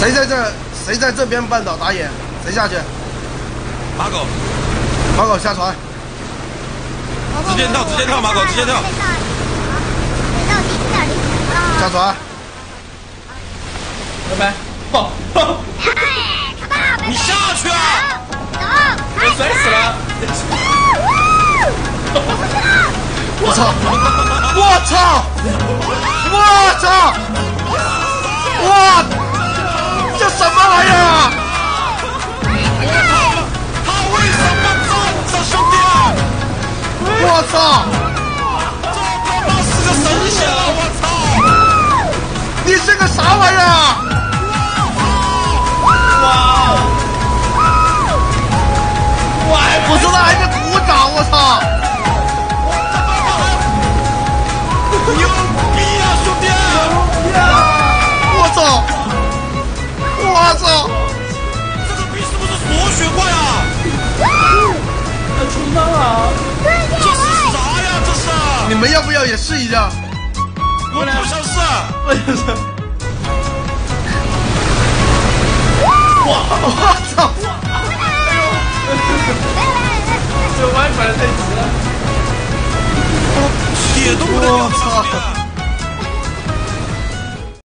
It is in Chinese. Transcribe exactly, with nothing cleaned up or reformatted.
谁在这？谁在这边半岛打野？谁下去？ 马狗， 马狗下船。 直接跳，直接跳，马狗直接跳。 下船。 拜拜。哦。 你下去啊！ 我摔死了。 我操！我操！我操！哇！这什么玩意儿啊！ 他为什么站着，兄弟？ 我操！ 这他妈是个神仙啊！我操！ 你是个啥玩意儿啊？ 哇！我还我说他还在鼓掌，我操！ 牛逼啊，兄弟！ 我操！我操！ 这个逼是不是锁血怪啊？ 要冲到了！ 这是啥呀？这是？ 你们要不要也试一下？ 我不想试。 我想试。哇！ 我操！ 这歪拐的太急了。 血都不能掉。 我操！